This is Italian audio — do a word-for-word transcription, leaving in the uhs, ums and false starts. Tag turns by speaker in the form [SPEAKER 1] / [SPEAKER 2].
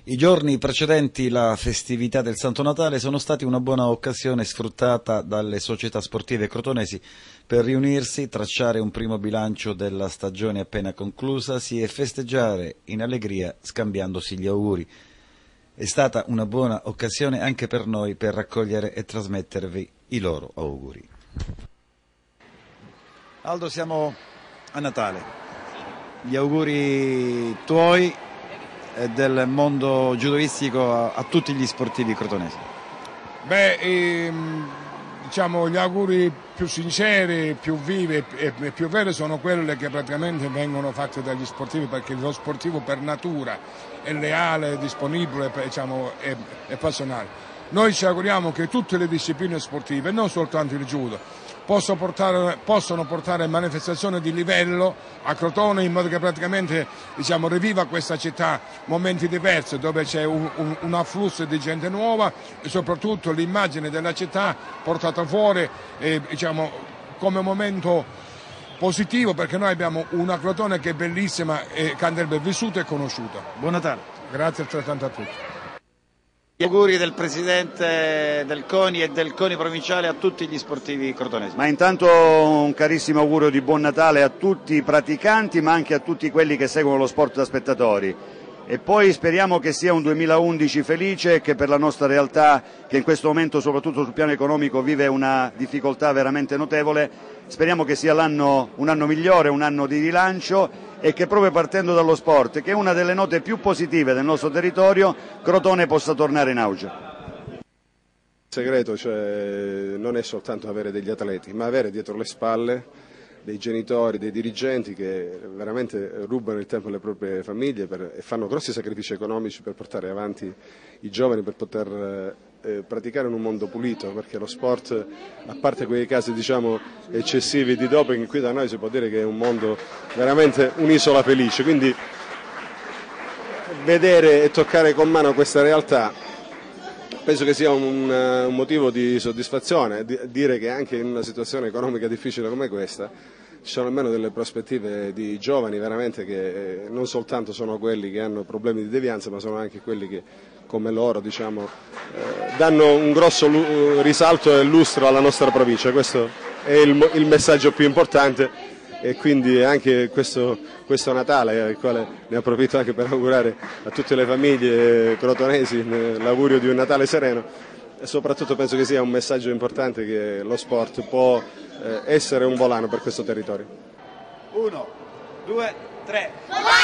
[SPEAKER 1] I giorni precedenti la festività del Santo Natale sono stati una buona occasione sfruttata dalle società sportive crotonesi per riunirsi, tracciare un primo bilancio della stagione appena conclusasi e festeggiare in allegria scambiandosi gli auguri. È stata una buona occasione anche per noi per raccogliere e trasmettervi i loro auguri. Aldo, siamo a Natale. Gli auguri tuoi e del mondo judoistico a, a tutti gli sportivi crotonesi.
[SPEAKER 2] Beh, ehm, diciamo gli auguri più sinceri, più vivi e, e più veri sono quelli che praticamente vengono fatti dagli sportivi, perché lo sportivo per natura è leale, disponibile, diciamo, e, e passionale. Noi ci auguriamo che tutte le discipline sportive, non soltanto il judo, Posso portare, possono portare manifestazioni di livello a Crotone, in modo che praticamente, diciamo, riviva questa città momenti diversi, dove c'è un, un, un afflusso di gente nuova e soprattutto l'immagine della città portata fuori, eh, diciamo, come momento positivo, perché noi abbiamo una Crotone che è bellissima e che andrebbe vissuta e conosciuta.
[SPEAKER 1] Buon Natale.
[SPEAKER 2] Grazie altrettanto a tutti.
[SPEAKER 1] Gli auguri del presidente del CONI e del CONI provinciale a tutti gli sportivi crotonesi.
[SPEAKER 3] Ma intanto un carissimo augurio di buon Natale a tutti i praticanti, ma anche a tutti quelli che seguono lo sport da spettatori. E poi speriamo che sia un duemilaundici felice e che per la nostra realtà, che in questo momento soprattutto sul piano economico vive una difficoltà veramente notevole, speriamo che sia l'anno, un anno migliore, un anno di rilancio, e che proprio partendo dallo sport, che è una delle note più positive del nostro territorio, Crotone possa tornare in auge.
[SPEAKER 4] Il segreto, cioè, non è soltanto avere degli atleti, ma avere dietro le spalle dei genitori, dei dirigenti che veramente rubano il tempo alle proprie famiglie per, e fanno grossi sacrifici economici per portare avanti i giovani, per poter eh, praticare in un mondo pulito, perché lo sport, a parte quei casi, diciamo, eccessivi di doping, qui da noi si può dire che è un mondo veramente un'isola felice, quindi vedere e toccare con mano questa realtà penso che sia un, un motivo di soddisfazione, di, dire che anche in una situazione economica difficile come questa ci sono almeno delle prospettive di giovani veramente che non soltanto sono quelli che hanno problemi di devianza, ma sono anche quelli che come loro, diciamo, eh, danno un grosso risalto e lustro alla nostra provincia. Questo è il, il messaggio più importante, e quindi anche questo, questo Natale, al quale ne approfitto anche per augurare a tutte le famiglie crotonesi l'augurio di un Natale sereno, e soprattutto penso che sia un messaggio importante che lo sport può eh, essere un volano per questo territorio.
[SPEAKER 1] Uno, due, tre.